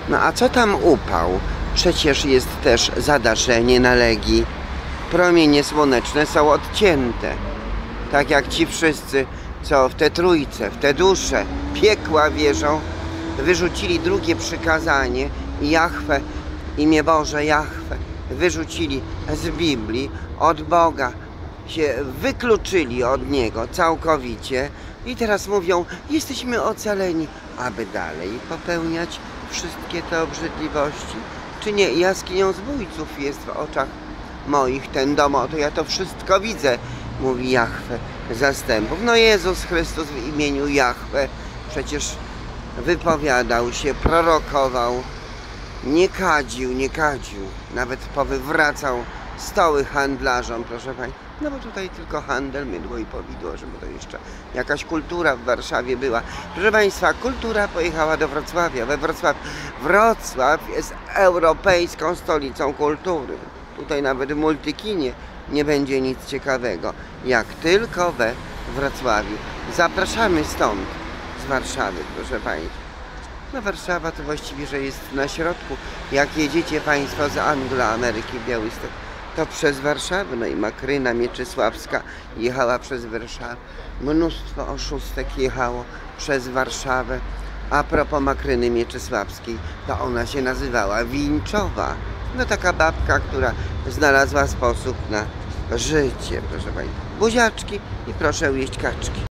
No a co tam upał? Przecież jest też zadaszenie na Legii. Promienie słoneczne są odcięte. Tak jak ci wszyscy, co w te trójce, w te dusze piekła wierzą, wyrzucili drugie przykazanie, Jahwe, imię Boże Jahwe, wyrzucili z Biblii, od Boga, się wykluczyli od Niego całkowicie i teraz mówią, jesteśmy ocaleni, aby dalej popełniać wszystkie te obrzydliwości. Czy nie, jaskinią zbójców jest w oczach moich ten dom, oto ja to wszystko widzę, mówi Jahwe zastępów. No Jezus Chrystus w imieniu Jahwe przecież wypowiadał się, prorokował, nie kadził, nawet powywracał stoły handlarzom, proszę Państwa. No bo tutaj tylko handel, mydło i powidło, żeby to jeszcze jakaś kultura w Warszawie była. Proszę Państwa, kultura pojechała do Wrocławia. Wrocław jest europejską stolicą kultury. Tutaj nawet w Multikinie nie będzie nic ciekawego, jak tylko we Wrocławiu. Zapraszamy stąd, z Warszawy, proszę Państwa. No Warszawa to właściwie, że jest na środku. Jak jedziecie Państwo z Anglo-Ameryki w Białystok, to przez Warszawę. No i Makryna Mieczysławska jechała przez Warszawę. Mnóstwo oszustek jechało przez Warszawę. A propos Makryny Mieczysławskiej, to ona się nazywała Winczowa. No taka babka, która znalazła sposób na życie, proszę Państwa. Buziaczki i proszę jeść kaczki.